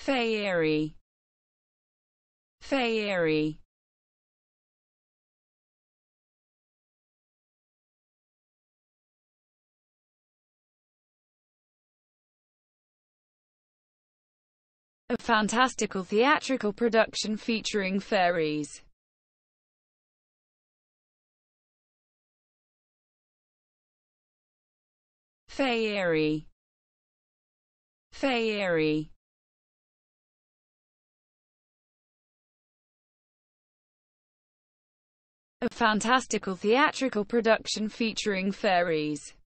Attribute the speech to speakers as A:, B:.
A: Féerie. Féerie. A fantastical theatrical production featuring fairies. Féerie. Féerie. A fantastical theatrical production featuring fairies.